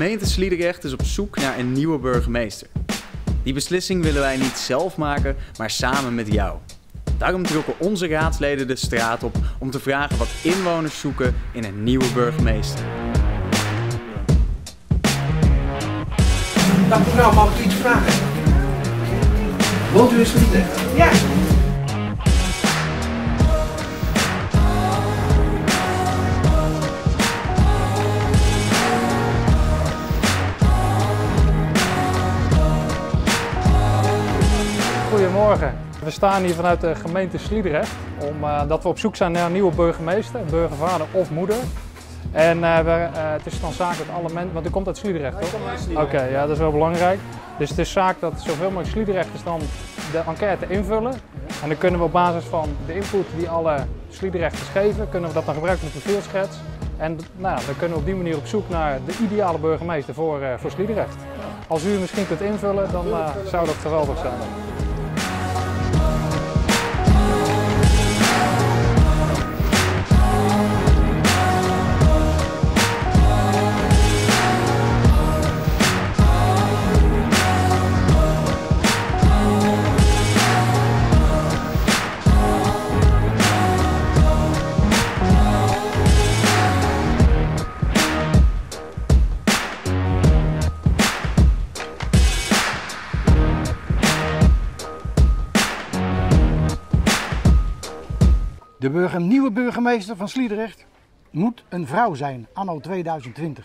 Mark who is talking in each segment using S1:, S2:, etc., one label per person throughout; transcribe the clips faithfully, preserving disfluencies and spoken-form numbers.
S1: gemeente Sliedrecht is op zoek naar een nieuwe burgemeester. Die beslissing willen wij niet zelf maken, maar samen met jou. Daarom trokken onze raadsleden de straat op om te vragen wat inwoners zoeken in een nieuwe burgemeester.
S2: Dag mevrouw, mag ik u iets vragen? Woont u in Sliedrecht? Ja.
S3: Goedemorgen. We staan hier vanuit de gemeente Sliedrecht omdat uh, we op zoek zijn naar een nieuwe burgemeester, burgervader of moeder. En uh, we, uh, het is dan zaak dat alle mensen, want u komt uit Sliedrecht, toch? Oké, okay, ja, dat is wel belangrijk. Dus het is zaak dat zoveel mogelijk Sliedrechters dan de enquête invullen. En dan kunnen we op basis van de input die alle Sliedrechters geven, kunnen we dat dan gebruiken met een profielschets. En nou, dan kunnen we op die manier op zoek naar de ideale burgemeester voor, uh, voor Sliedrecht. Als u misschien kunt invullen, dan uh, zou dat geweldig zijn.
S4: De burger, nieuwe burgemeester van Sliedrecht moet een vrouw zijn, anno tweeduizend twintig.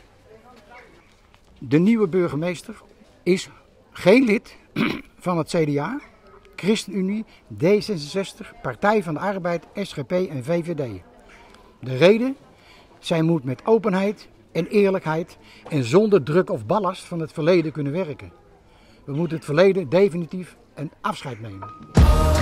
S4: De nieuwe burgemeester is geen lid van het C D A, ChristenUnie, D zesenzestig, Partij van de Arbeid, S G P en V V D. De reden? Zij moet met openheid en eerlijkheid en zonder druk of ballast van het verleden kunnen werken. We moeten het verleden definitief een afscheid nemen.